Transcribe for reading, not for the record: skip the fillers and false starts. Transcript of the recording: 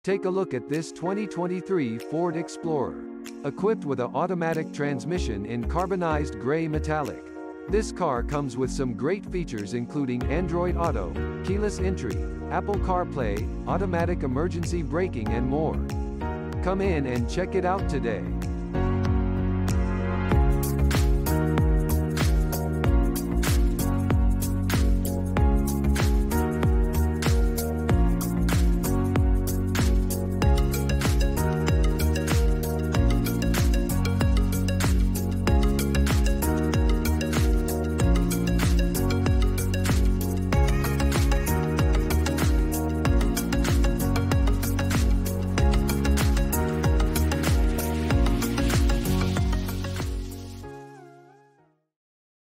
Take a look at this 2023 Ford Explorer. Equipped with an automatic transmission in carbonized gray metallic. This car comes with some great features including Android Auto, keyless entry, Apple CarPlay, automatic emergency braking and more. Come in and check it out today.